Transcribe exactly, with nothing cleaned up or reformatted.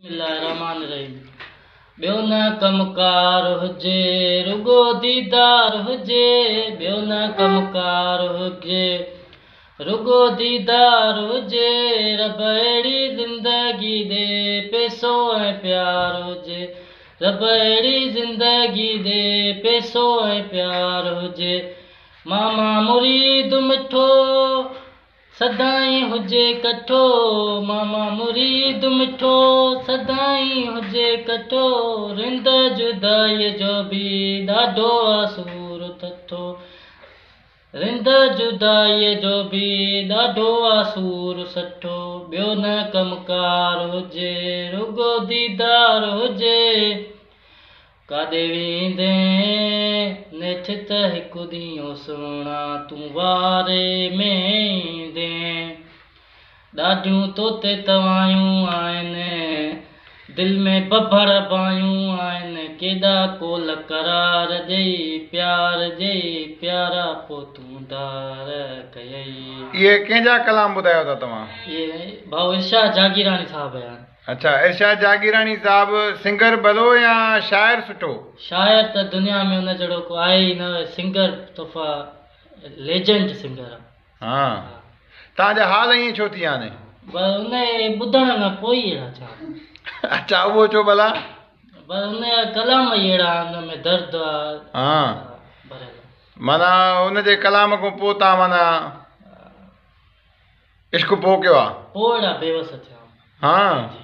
बिस्मिल्लाहिर्रहमानिर्रहीम। ॿियो न कमकार हुजे रुगो दीदार हुजे, ॿियो न कमकार हुजे रुगो दीदार हुजे, रब अहिड़ी ज़िंदगी दे पैसो ऐं प्यार हुजे, रब अहिड़ी ज़िंदगी दे पैसो ऐं प्यार हुजे। मामा मुरीद मिठो सदाई हुजे कठो, मामा मुरीद मिठो सदाई हुजे कठो, रिंद जुदाई जो भी ॾाढो आसूर थथो, रिंद जुदाई जो भी ॾाढो आसूर सठो। ॿियो न कमकार हुजे रुगो दीदार हुजे, काॾे वेंदे नेठ त हिकु ॾींहुं सुहिणा तूं वारे में ईंदे, ॾाढियूं तोते तवायूं आहिनि दिलि में बभर बायूं आहिनि, केॾा कोल करार ॾेई प्यार ॾेई प्यारा पोइ तूं धार कयई। ये कंहिंजा कलाम ॿुधायो था तव्हां? ये भाऊ इरशाद जागीरानी साहब आहिनि। अच्छा, इरशाद जागीरानी साहब सिंगर भलो या शायर सुठो? शायर त दुनिया में उन जहिड़ो को आहे ई न, सिंगर तोहफ़ा लेजेंड सिंगर आहे। हाँ, तव्हांजा हाल ईअं छो थी विया आहिनि? बस उन ॿुधण खां पोइ ई अहिड़ा छा। अच्छा, उहो छो भला? बस उन जा कलाम ई अहिड़ा, उन में दर्द आहे। हाँ, माना उनजे कलाम खां पोइ तव्हां माना इश्क पोइ कयो आहे? पोइ अहिड़ा बेवस थिया। हाँ।